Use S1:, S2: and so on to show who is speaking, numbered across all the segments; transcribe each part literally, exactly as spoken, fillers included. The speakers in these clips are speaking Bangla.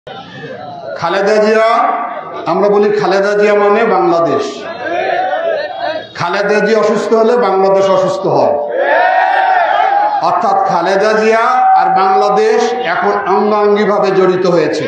S1: খালেদা জিয়া, আমরা বলি খালেদা জিয়া মানে বাংলাদেশ। খালেদা জিয়া অসুস্থ হলে বাংলাদেশ অসুস্থ হয়, অর্থাৎ খালেদা জিয়া আর বাংলাদেশ এখন অঙ্গাঙ্গি ভাবে জড়িত হয়েছে।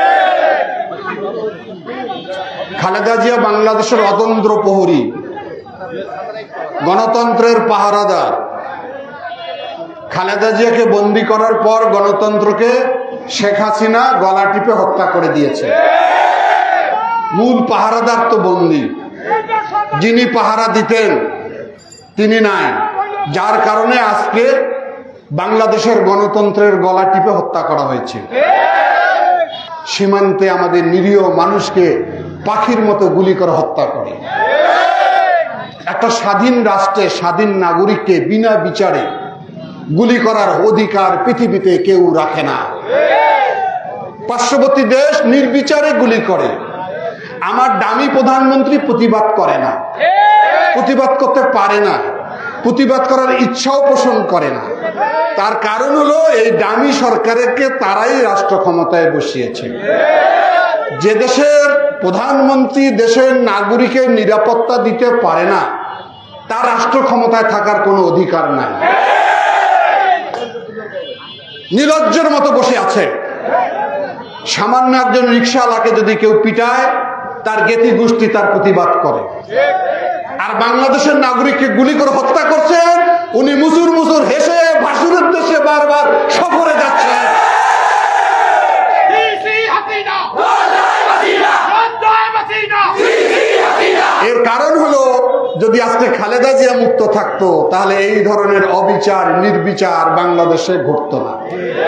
S1: খালেদা জিয়া বাংলাদেশের অতন্ত্র প্রহরী, গণতন্ত্রের পাহারাদার। খালেদা জিয়াকে বন্দী করার পর গণতন্ত্রকে শেখ হাসিনা গলা টিপে হত্যা করে দিয়েছে। মূল পাহারাদার তো বন্দী, যিনি পাহারা দিতেন তিনি নাই, যার কারণে আজকে বাংলাদেশের গণতন্ত্রের গলা টিপে হত্যা করা হয়েছে। সীমান্তে আমাদের নিরীহ মানুষকে পাখির মতো গুলি করে হত্যা করে। একটা স্বাধীন রাষ্ট্রে স্বাধীন নাগরিককে বিনা বিচারে গুলি করার অধিকার পৃথিবীতে কেউ রাখে না। পার্শ্ববর্তী দেশ নির্বিচারে গুলি করে। আমার দামি প্রধানমন্ত্রী প্রতিবাদ করে না, প্রতিবাদ করতে পারে না, প্রতিবাদ করার ইচ্ছাও পোষণ করে না। তার কারণ হলো এই দামি সরকারকে তারাই রাষ্ট্র ক্ষমতায় বসিয়েছে। যে দেশের প্রধানমন্ত্রী দেশের নাগরিকের নিরাপত্তা দিতে পারে না, তার রাষ্ট্র ক্ষমতায় থাকার কোনো অধিকার নাই। নির্লজ্জের মতো বসে আছে। সামান্য একজন রিকশাওয়ালাকে যদি কেউ পিটায়, তার জ্ঞাতি গোষ্ঠী তার প্রতিবাদ করে। আর বাংলাদেশের নাগরিককে গুলি করে হত্যা করছেন, উনি মুসুর মুসুর হেসে ভাসুরের দেশে বারবার সফরে যাচ্ছেন। এর কারণ হলো, যদি আজকে খালেদা জিয়া মুক্ত থাকতো তাহলে এই ধরনের অবিচার নির্বিচার বাংলাদেশে ঘটতো না।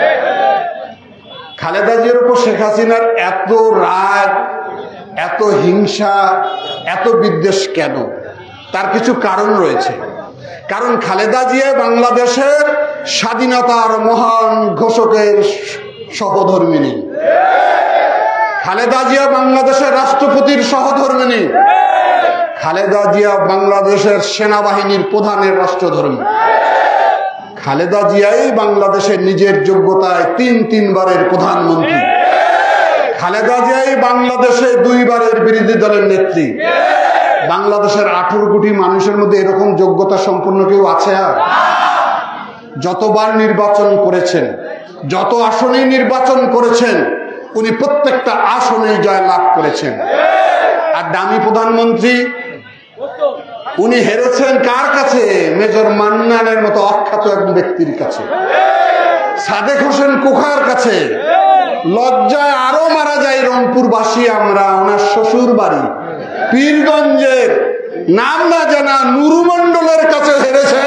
S1: খালেদা জিয়ার উপর শেখ হাসিনার এত রাগ, এত হিংসা, এত বিদ্বেষ কেন? তার কিছু কারণ রয়েছে। কারণ খালেদা জিয়া বাংলাদেশের স্বাধীনতার মহান ঘোষকের সহধর্মিণী। খালেদা জিয়া বাংলাদেশের রাষ্ট্রপতির সহধর্মিণী। খালেদা জিয়া বাংলাদেশের সেনাবাহিনীর প্রধানের রাষ্ট্রধর্মী। খালেদা জিয়াই বাংলাদেশের নিজের যোগ্যতায় তিন তিনবারের প্রধানমন্ত্রী। খালেদা জিয়াই বাংলাদেশে দুইবারের বিরোধী দলের নেত্রী। বাংলাদেশের আঠারো কোটি মানুষের মধ্যে এরকম যোগ্যতা সম্পন্ন কেউ আছে? আর যতবার নির্বাচন করেছেন, যত আসনেই নির্বাচন করেছেন, উনি প্রত্যেকটা আসনেই জয় লাভ করেছেন। আর দামি প্রধানমন্ত্রী উনি হেরেছেন কার কাছে? মেজর মান্নানের মতো অখ্যাত এক ব্যক্তির কাছে, সাদেক হোসেন কোখার কাছে। লজ্জায় আরো মারা যায় রংপুরবাসী আমরা। ওনার শ্বশুর বাড়ি পীরগঞ্জের নাম না জানা নুরু মন্ডলের কাছে হেরেছে।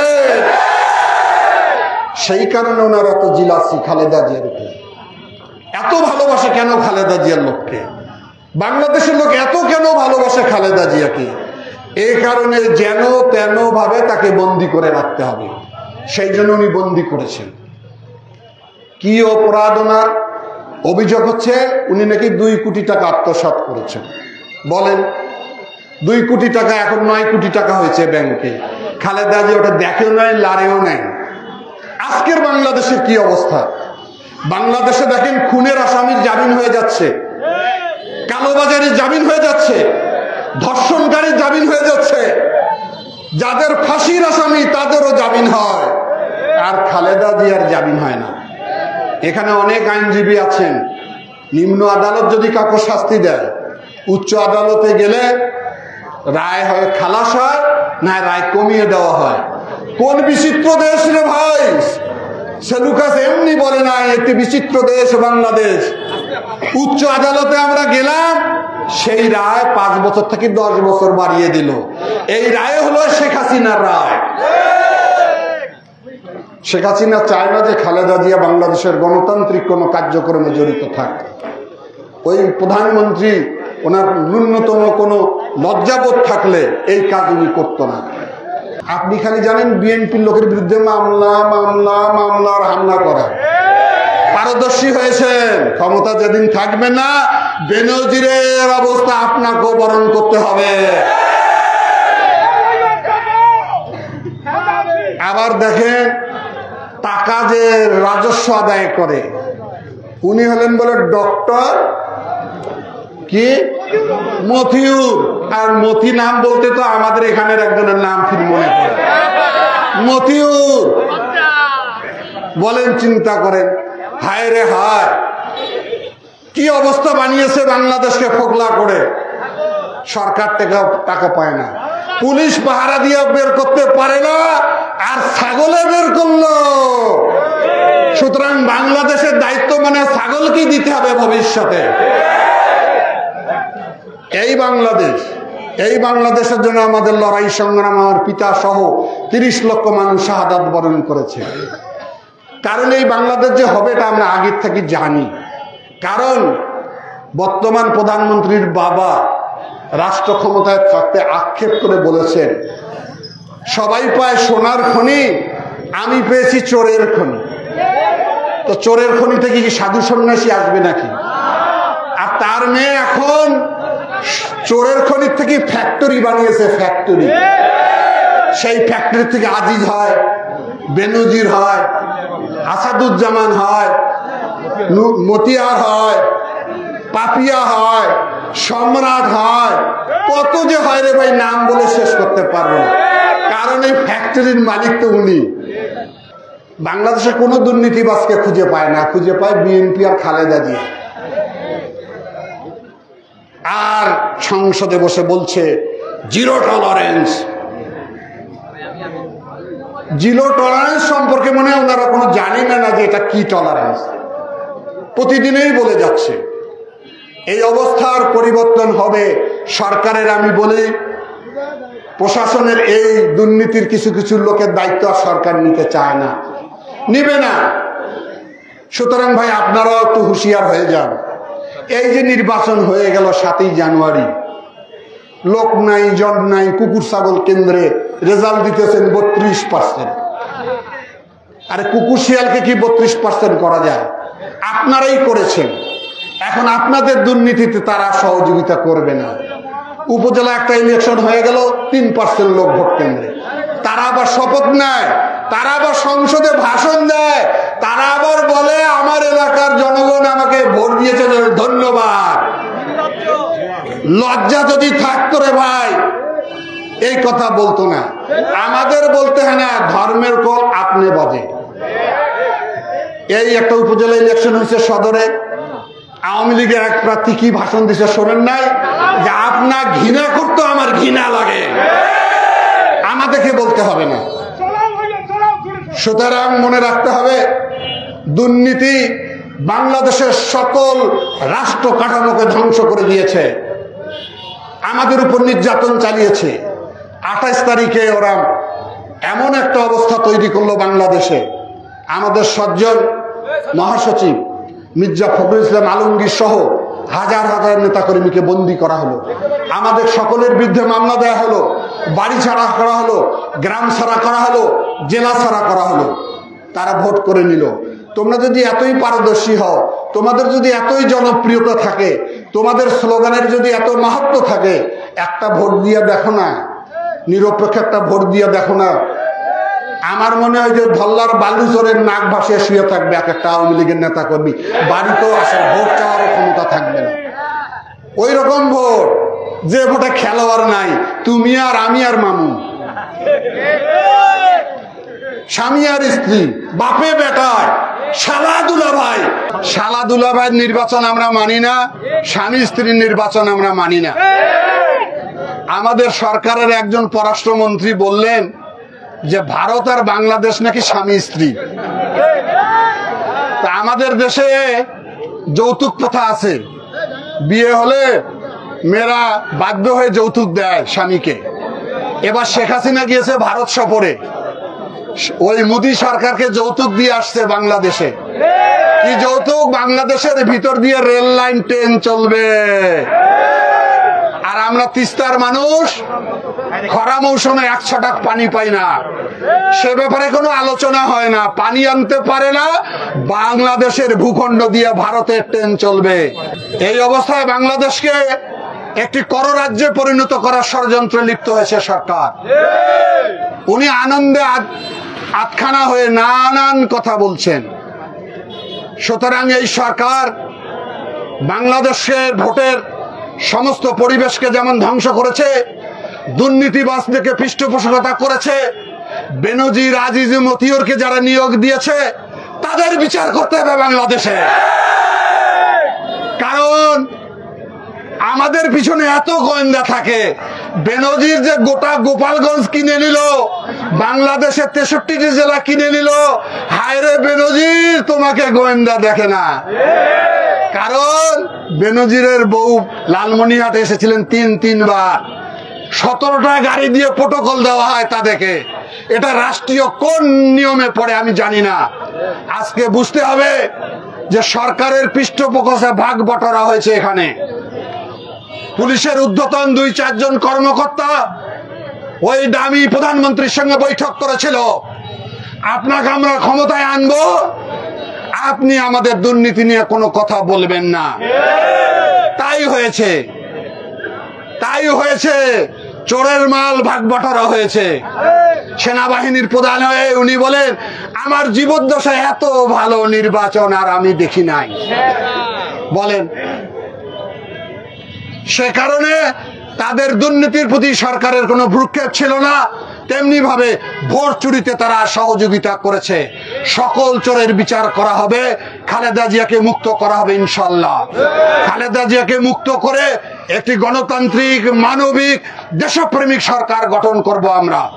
S1: সেই কারণে ওনার এত জিলাসি খালেদা জিয়ার উপরে। এত ভালোবাসে কেন খালেদা জিয়ার লোককে? বাংলাদেশের লোক এত কেন ভালোবাসে খালেদা জিয়াকে? এই কারণে যেন তেন ভাবে তাকে বন্দি করে রাখতে হবে, সেই জন্য উনি বন্দি করেছেন। কি অপরাধ ওনার? অভিযোগ হচ্ছে উনি নাকি দুই কোটি টাকা আত্মসাৎ করেছেন। বলেন, দুই কোটি টাকা এখন নয় কোটি টাকা হয়েছে ব্যাংকে। খালেদা জিয়া ওটা দেখেও নাই, লারেও নাই। আজকের বাংলাদেশের কি অবস্থা? বাংলাদেশে দেখেন খুনের আসামির জামিন হয়ে যাচ্ছে, কালোবাজারির জামিন হয়ে যাচ্ছে, ধর্ষণকারীর জামিন হয়ে যাচ্ছে, যাদের ফাঁসির আসামি তাদেরও জামিন হয়, আর খালেদা জিয়ার জামিন হয় না। এখানে অনেক আইনজীবী আছেন। নিম্ন আদালত যদি কাউকে শাস্তি দেয়, উচ্চ আদালতে গেলে রায় হয় খালাস হয়, না রায় কমিয়ে দেওয়া হয়। কোন বিচিত্র দেশ রে ভাই! সেলুকাস এমনি বলে নাই, একটি বিচিত্র দেশ বাংলাদেশ। উচ্চ আদালতে আমরা গেলাম, সেই রায় পাঁচ বছর থেকে দশ বছর বাড়িয়ে দিল। এই রায় হলো শেখ হাসিনার রায়। শেখ হাসিনা চায় না যে খালেদা জিয়া বাংলাদেশের গণতান্ত্রিক কোনো কার্যক্রমে জড়িত থাক। ওই প্রধানমন্ত্রী ওনার ন্যূনতম কোনো লজ্জাবোধ থাকলে এই কাজ উনি করতো না। আপনি খালি জানেন বিএনপির লোকের বিরুদ্ধে মামলা মামলা মামলা আর হামলা করা। পারদর্শী হয়েছেন, ক্ষমতা যেদিন থাকবে না বেনজিরের অবস্থা আপনাকেও বরণ করতে হবে। আবার দেখেন টাকা যে রাজস্ব আদায় করে, উনি হলেন বলে ডক্টর কি মতিউর। আর মতি নাম বলতে তো আমাদের এখানের একজনের নাম ফির মনে পড়ে, মতিউর। বলেন, চিন্তা করেন, হায় রে হায়, কি অবস্থা বানিয়েছে বাংলাদেশকে ফোকলা করে। সরকার থেকে টাকা পায় না, পুলিশ পাহারা দিয়ে বের করতে পারে না, আর ছাগলে বের করলো। সুতরাং বাংলাদেশের দায়িত্ব মানে ছাগলকে দিতে হবে ভবিষ্যতে। এই বাংলাদেশ, এই বাংলাদেশের জন্য আমাদের লড়াই সংগ্রাম, আমার পিতা সহ তিরিশ লক্ষ মানুষ শাহাদাত বরণ করেছে। কারণ এই বাংলাদেশ যে হবে এটা আমরা আগের থেকে জানি। কারণ বর্তমান প্রধানমন্ত্রীর বাবা রাষ্ট্র ক্ষমতায় থাকতে আক্ষেপ করে বলেছেন, সবাই পায় সোনার খনি, আমি পেয়েছি চোরের খনি। তো চোরের খনি থেকে কি সাধু সন্ন্যাসী আসবে নাকি? আর তার মেয়ে এখন চোরের খনি থেকে ফ্যাক্টরি বানিয়েছে, ফ্যাক্টরি। সেই ফ্যাক্টরি থেকে আজিজ হয়, বেনজির হয়, আসাদুজ্জামান হয়, মতিয়ার হয়, পাপিয়া হয়, সম্রাট হয়, কত যে হয় রে ভাই, নাম বলে শেষ করতে পারবো না। কারণ এই ফ্যাক্টরির মালিক তো উনি। বাংলাদেশে কোনো দুর্নীতিবাজকে খুঁজে পায় না, খুঁজে পায় বিএনপি আর খালেদা জিয়া। আর সংসদে বসে বলছে জিরো টলারেন্স। জিরো টলারেন্স সম্পর্কে মনে হয় ওনারা কোনো জানি না যে এটা কি টলারেন্স, প্রতিদিনই বলে যাচ্ছে। এই অবস্থার পরিবর্তন হবে সরকারের। আমি বলি, প্রশাসনের এই দুর্নীতির কিছু কিছু লোকের দায়িত্ব আর সরকার নিতে চায় না, নিবে না। সুতরাং ভাই আপনারাও একটু হুঁশিয়ার হয়ে যান। এই যে নির্বাচন হয়ে গেল সাতই জানুয়ারি, লোক নাই, জন নাই, কুকুর ছাগল কেন্দ্রে রেজাল্ট দিতেছেন বত্রিশ পার্সেন্ট। আরে কুকুর শিয়ালকে কি বত্রিশ পার্সেন্ট করা যায়? আপনারাই করেছেন। এখন আপনাদের দুর্নীতিতে তারা সহযোগিতা করবে না। উপজেলা একটা ইলেকশন হয়ে গেল, তিন পার্সেন্ট লোক ভোট কেন্দ্রে। তারা আবার শপথ নেয়, তারা আবার সংসদে ভাষণ দেয়, তারা আবার বলে আমার এলাকার জনগণ আমাকে ভোট দিয়েছে, ধন্যবাদ। লজ্জা যদি থাকতো রে ভাই, এই কথা বলতো না। আমাদের বলতে হয় না, ধর্মের কল আপনি বাজে। এই একটা উপজেলা ইলেকশন হয়েছে সদরে, আওয়ামী লীগের এক প্রার্থী কি ভাষণ দিচ্ছে শোনেন নাই? যে আপনার ঘৃণা করতো, আমার ঘৃণা লাগে। আমাদেরকে বলতে হবে না। সুতরাং মনে রাখতে হবে, দুর্নীতি বাংলাদেশের সকল রাষ্ট্র কাঠামোকে ধ্বংস করে দিয়েছে, আমাদের উপর নির্যাতন চালিয়েছে। আঠাইশ তারিখে ওরা এমন একটা অবস্থা তৈরি করলো বাংলাদেশে, আমাদের সজ্জন মহাসচিব মির্জা ফখরুল ইসলাম আলমগীর সহ হাজার হাজার নেতাকর্মীকে বন্দী করা হলো, আমাদের সকলের বিরুদ্ধে মামলা দেওয়া হলো, বাড়ি ছাড়া করা হলো, গ্রাম ছাড়া করা হলো, জেলা ছাড়া করা হলো। তারা ভোট করে নিল। তোমরা যদি এতই পারদর্শী হও, তোমাদের যদি এতই জনপ্রিয়তা থাকে, তোমাদের স্লোগানের যদি এত মাহাত্ম্য থাকে, একটা ভোট দিয়ে দেখো না, নিরপেক্ষ একটা ভোট দিয়ে দেখো না। আমার মনে হয় যে ধল্লার বালুচরের নাক ভাসিয়ে শুয়ে থাকবে এক একটা আওয়ামী লীগের নেতা কর্মী, বাড়িতেও আসে, ভোট চাওয়ারও ক্ষমতা থাকবে না। ওই রকম ভোট যে ভোটে খেলোয়াড় নাই, তুমি আর আমি আর মামু, স্বামী আর স্ত্রী, বাপে বেটায়, শালা দুলাভাই। শালা দুলাভাই নির্বাচন আমরা মানি না, স্বামী স্ত্রীর নির্বাচন আমরা মানি না। আমাদের সরকারের একজন পররাষ্ট্রমন্ত্রী বললেন যে ভারত আর বাংলাদেশ নাকি স্বামী স্ত্রী। তা আমাদের দেশে যৌতুক প্রথা আছে, বিয়ে হলে মেয়েরা বাধ্য হয়ে যৌতুক দেয় স্বামীকে। এবার শেখ হাসিনা গিয়েছে ভারত সফরে, ওই মোদী সরকারকে যৌতুক দিয়ে আসছে বাংলাদেশে। কি যৌতুক? বাংলাদেশের ভিতর দিয়ে রেল লাইন, ট্রেন চলবে। আর আমরা তিস্তার মানুষ খরা মৌসুমে এক ছটাক পানি পাই না, সে ব্যাপারে কোনো আলোচনা হয় না। পানি আনতে পারে না, বাংলাদেশের ভূখণ্ড দিয়ে ভারতের ট্রেন চলবে। এই অবস্থায় বাংলাদেশকে একটি কররাজ্যে পরিণত করার ষড়যন্ত্রে লিপ্ত হয়েছে সরকার। উনি আনন্দে আতখানা হয়ে নানান কথা বলছেন। সুতরাং এই সরকার বাংলাদেশের ভোটের সমস্ত পরিবেশকে যেমন ধ্বংস করেছে, দুর্নীতিবাজদেরকে পৃষ্ঠপোষকতা করেছে, বেনজির আজিজ মতিউরকে যারা নিয়োগ দিয়েছে তাদের বিচার করতে হবে বাংলাদেশে। কারণ আমাদের পিছনে এত গোয়েন্দা থাকে। বেনজির যে গোটা গোপালগঞ্জ কিনে নিল, বাংলাদেশের তেষট্টিটি জেলা কিনে নিল, হায়রে বেনজির তোমাকে গোয়েন্দা দেখে না। কারণ বেনজিরের বউ লালমনিরহাটে এসেছিলেন তিন তিনবার, সতেরোটা গাড়ি দিয়ে প্রোটোকল দেওয়া হয় তাদেরকে। এটা রাষ্ট্রীয় কোন নিয়মে পড়ে আমি জানি না। আজকে বুঝতে হবে যে সরকারের পৃষ্ঠপোষকতা ভাগ বটরা হয়েছে। এখানে পুলিশের ঊর্ধ্বতন দুই চারজন কর্মকর্তা ওই দামি প্রধানমন্ত্রীর সঙ্গে বৈঠক করেছিল, আপনাকে আমরা ক্ষমতায় আনবো, আপনি আমাদের দুর্নীতি নিয়ে কোনো কথা বলবেন না। তাই হয়েছে, তাই হয়েছে চোরের মাল ভাগ বটরা হয়েছে। সেনাবাহিনীর প্রধান হয়ে উনি বলেন, আমার জীবদ্দশায় এত ভালো নির্বাচন আর আমি দেখি নাই। বলেন, সে কারণে তাদের দুর্নীতির প্রতি সরকারের কোনো ভ্রুক্ষেপ ছিল না। তেমনি ভাবে ভোট চুরিতে তারা সহযোগিতা করেছে। সকল চোরের বিচার করা হবে, খালেদা জিয়াকে মুক্ত করা হবে ইনশাল্লাহ। খালেদা জিয়াকে মুক্ত করে একটি গণতান্ত্রিক, মানবিক, দেশপ্রেমিক সরকার গঠন করব আমরা।